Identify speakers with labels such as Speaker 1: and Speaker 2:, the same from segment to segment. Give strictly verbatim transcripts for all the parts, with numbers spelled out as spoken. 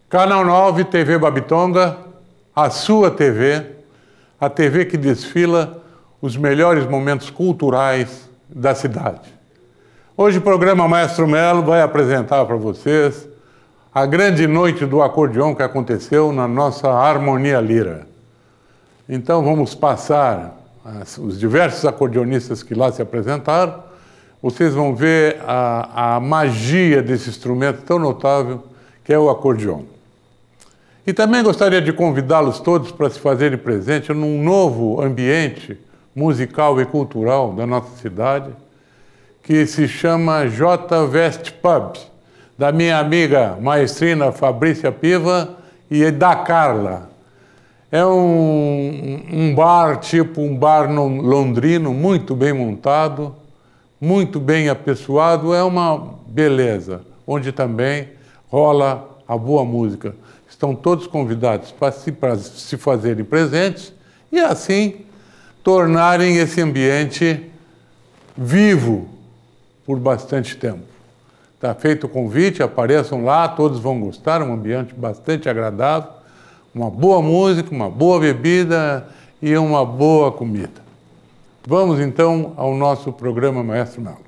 Speaker 1: Canal nove, T V Babitonga, a sua T V, a T V que desfila os melhores momentos culturais da cidade. Hoje o programa Maestro Melo vai apresentar para vocês a grande noite do acordeon que aconteceu na nossa Harmonia Lira. Então vamos passar as, os diversos acordeonistas que lá se apresentaram. Vocês vão ver a, a magia desse instrumento tão notável que é o acordeon. E também gostaria de convidá-los todos para se fazerem presente num novo ambiente musical e cultural da nossa cidade, que se chama J West Pub, da minha amiga maestrina Fabrícia Piva e da Carla. É um, um bar, tipo um bar londrino, muito bem montado, muito bem apessoado, é uma beleza, onde também rola a boa música. Estão todos convidados para se, para se fazerem presentes e assim tornarem esse ambiente vivo por bastante tempo. Está feito o convite, apareçam lá, todos vão gostar, um ambiente bastante agradável, uma boa música, uma boa bebida e uma boa comida. Vamos então ao nosso programa Maestro Melo.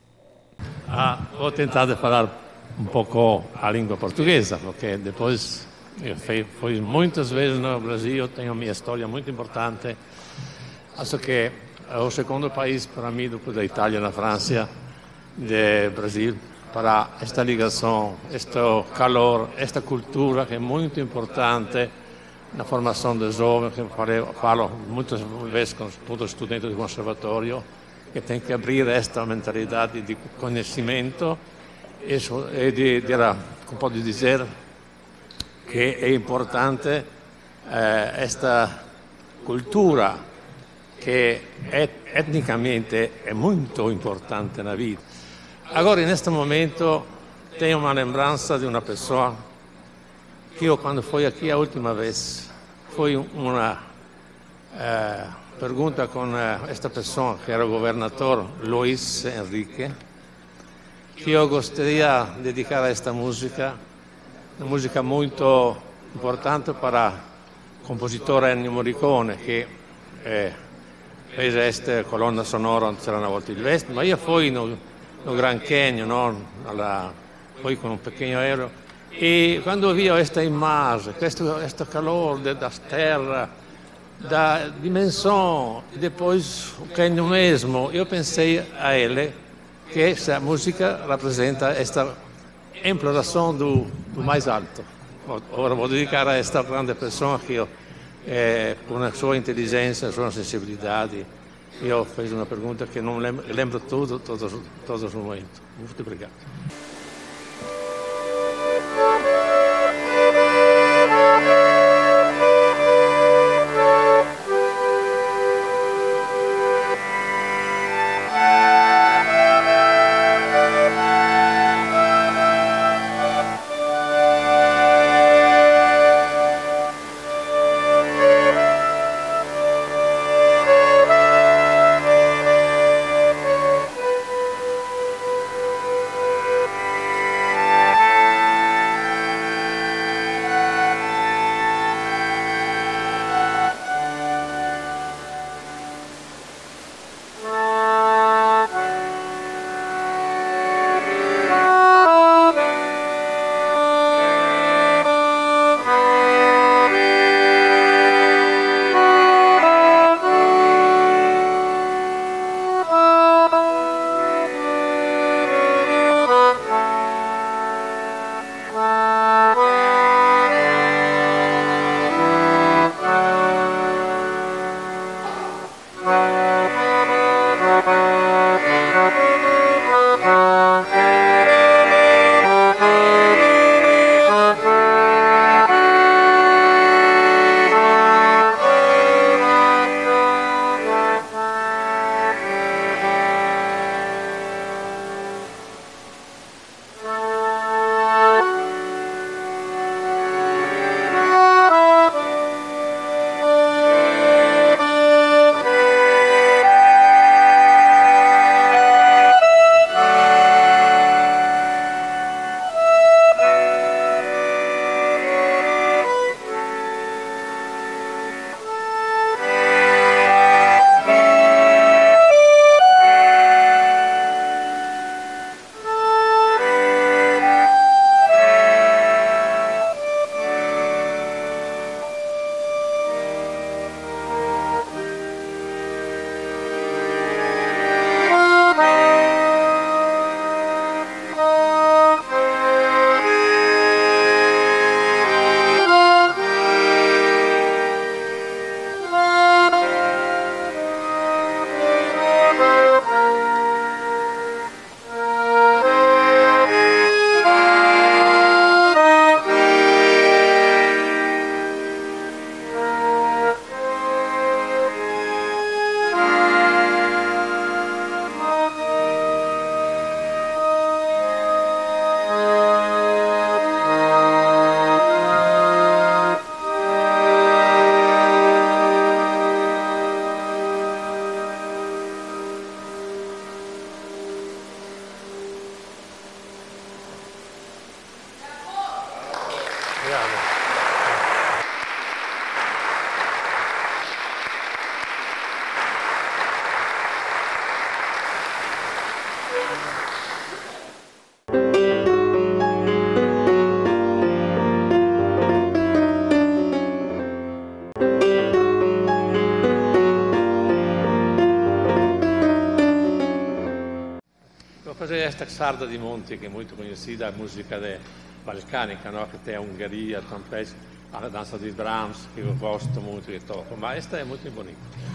Speaker 2: Ah, vou tentar de falar um pouco a língua portuguesa, porque depois eu fui muitas vezes no Brasil, tenho minha história muito importante. Acho que é o segundo país para mim, depois da Itália e da França, do Brasil, para esta ligação, este calor, esta cultura que é muito importante na formação dos jovens, que eu falo muitas vezes com todos os estudantes do conservatório, que tem que abrir esta mentalidade de conhecimento e de, de, como pode dizer, que é importante eh, esta cultura que et, etnicamente é muito importante na vida. Agora, neste momento, tenho uma lembrança de uma pessoa que eu, quando fui aqui a última vez, foi uma eh, pergunta com eh, esta pessoa, que era o governador Luiz Henrique, que eu gostaria de dedicar a esta música, uma música muito importante para o compositor Ennio Morricone, que eh, fez esta colonna sonora onde c'era una volta il West, ma io fui no, no Grand Canyon, no? Alla, poi con un pequeno aereo, e quando vi questa immagine, questo, questo calore da terra, da dimensão, e depois o canyon mesmo, io pensei a ele que essa música representa esta imploração do, do mais alto. Ora vou dedicar a esta grande pessoa que eu, eh, com a sua inteligência, a sua sensibilidade, eu fiz uma pergunta que não lembro, lembro tudo, todos, todos os momentos. Muito obrigado. Grazie. Questa sarda di Monti, che è molto conosciuta, la musica balcanica, no? Che tem a Ungheria, também a dança de Brahms, che io gosto molto e tocco, ma questa è molto bonita.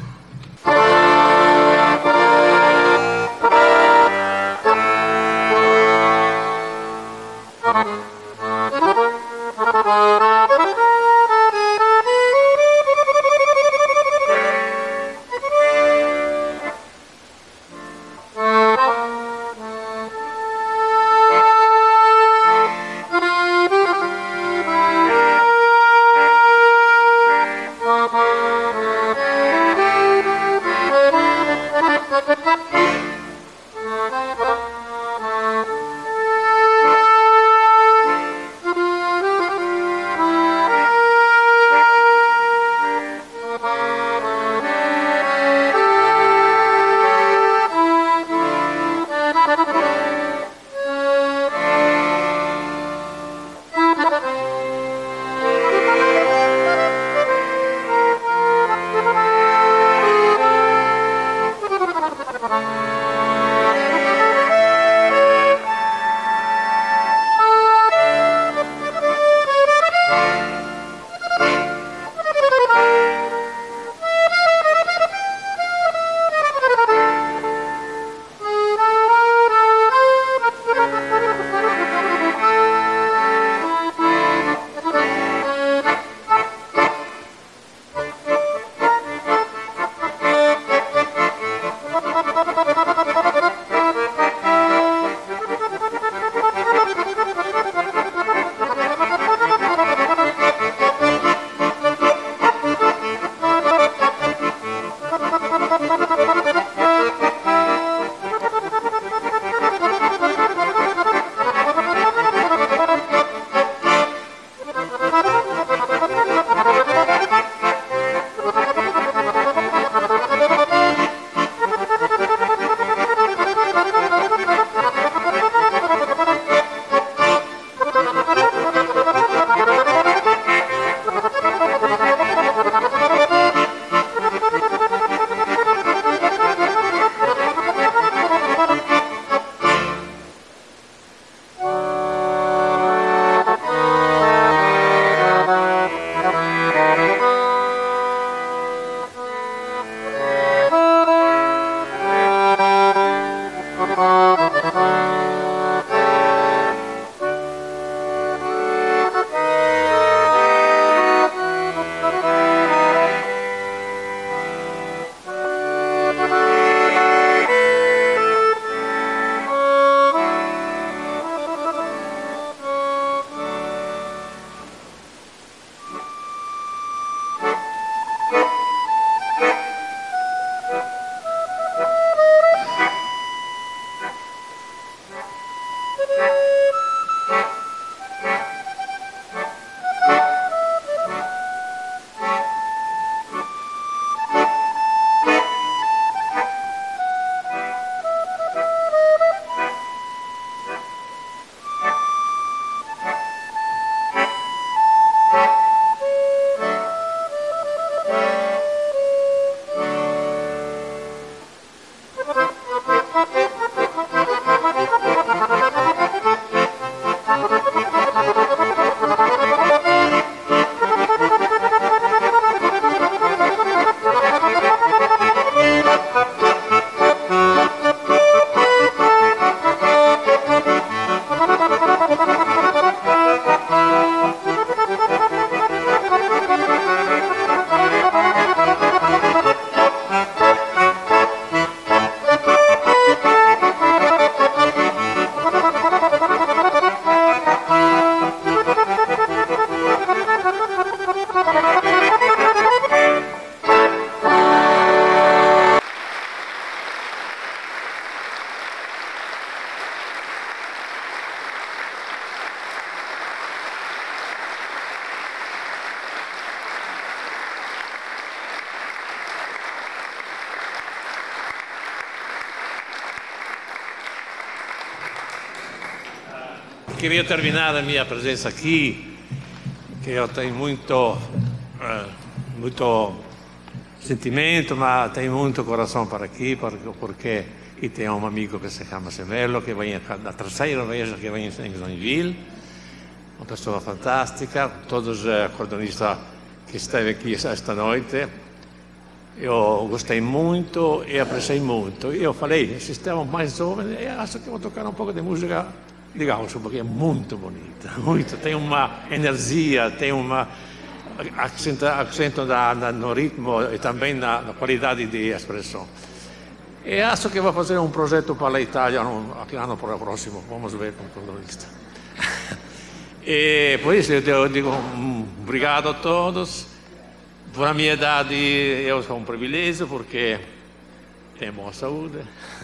Speaker 2: queria terminar a minha presença aqui, que eu tenho muito, uh, muito sentimento, mas tenho muito coração para aqui, porque, porque aqui tem um amigo que se chama Semelo, que vem da terceira vez que vem em Joinville, uma pessoa fantástica, todos os acordeonistas que esteve aqui esta noite. Eu gostei muito e apreciei muito. Eu falei, se estamos mais jovens, eu acho que vou tocar um pouco de música de gaucho, porque é muito bonita, muito. Tem uma energia, tem uma accento, accento da, da, no ritmo e também na, na qualidade de expressão. E acho que vou fazer um projeto para a Itália no ano próximo, vamos ver como isso. E por isso eu digo um, obrigado a todos. Por a minha idade, eu sou um privilégio, porque tenho boa saúde.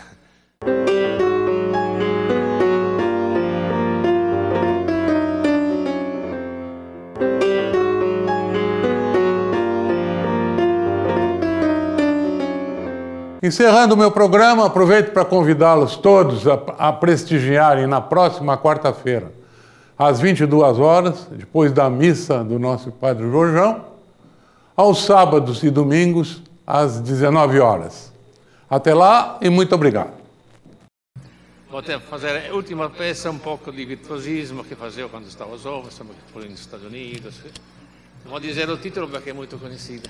Speaker 1: Encerrando o meu programa, aproveito para convidá-los todos a, a prestigiarem na próxima quarta-feira, às vinte e duas horas, depois da missa do nosso Padre Jorjão, aos sábados e domingos, às dezenove horas. Até lá e muito obrigado.
Speaker 2: Vou fazer a última peça, um pouco de virtuosismo que fazia quando estava jovem, sempre que fui nos Estados Unidos. Não vou dizer o título porque é muito conhecida.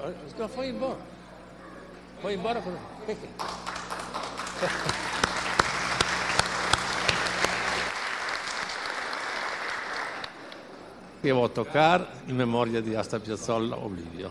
Speaker 2: Não, foi embora. Foi embora. Por... Eu vou tocar em memória de Astor Piazzolla, Oblivio.